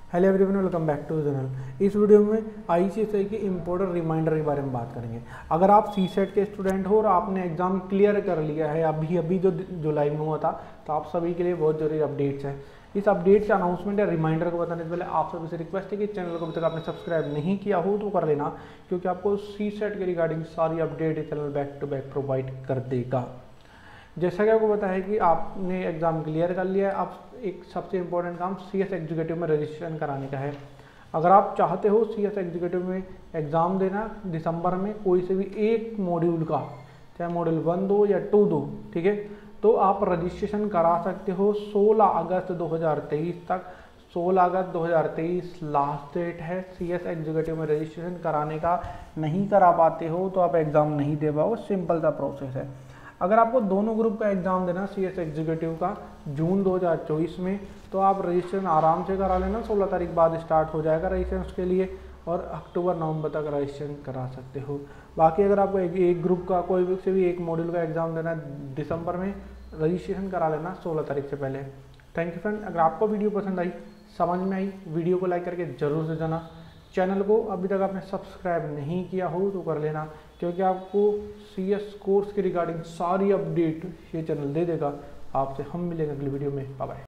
Hello everyone, welcome back to the channel. इस video में ICSE के इम्पोर्टेंट रिमाइंडर के बारे में बात करेंगे। अगर आप सीसेट के स्टूडेंट हो और आपने एग्जाम क्लियर कर लिया है अभी जो जुलाई में हुआ था, तो आप सभी के लिए बहुत जरूरी अपडेट्स है। इस अपडेट से अनाउंसमेंट या रिमाइंडर को बताने से पहले आप सभी से रिक्वेस्ट है कि चैनल को अभी तक आपने सब्सक्राइब नहीं किया हो तो कर लेना, क्योंकि आपको सीसेट के रिगार्डिंग सारी update channel back to back provide कर देगा। जैसा कि आपको पता है कि आपने एग्ज़ाम क्लियर कर लिया है, अब एक सबसे इम्पोर्टेंट काम CS एग्जीक्यूटिव में रजिस्ट्रेशन कराने का है। अगर आप चाहते हो CS एग्जीक्यूटिव में एग्ज़ाम देना दिसंबर में कोई से भी एक मॉड्यूल का, चाहे मॉड्यूल 1 दो या 2 दो, ठीक है, तो आप रजिस्ट्रेशन करा सकते हो 16 अगस्त 2023 तक। 16 अगस्त 2023 लास्ट डेट है CS एग्जीक्यूटिव में रजिस्ट्रेशन कराने का। नहीं करा पाते हो तो आप एग्ज़ाम नहीं दे पाओ, सिंपल सा प्रोसेस है। अगर आपको दोनों ग्रुप का एग्जाम देना CS एग्जीक्यूटिव का जून 2024 में, तो आप रजिस्ट्रेशन आराम से करा लेना। 16 तारीख बाद स्टार्ट हो जाएगा रजिस्ट्रेशन उसके लिए, और अक्टूबर नवंबर तक रजिस्ट्रेशन करा सकते हो। बाकी अगर आपको एक ग्रुप का कोई से भी एक मॉड्यूल का एग्जाम देना है दिसंबर में, रजिस्ट्रेशन करा लेना 16 तारीख से पहले। Thank you friend. अगर आपको वीडियो पसंद आई, समझ में आई, वीडियो को लाइक करके जरूर से जाना। चैनल को अभी तक आपने सब्सक्राइब नहीं किया हो तो कर लेना, क्योंकि आपको CS कोर्स के रिगार्डिंग सारी अपडेट ये चैनल दे देगा। आपसे हम मिलेंगे अगली वीडियो में। Bye bye.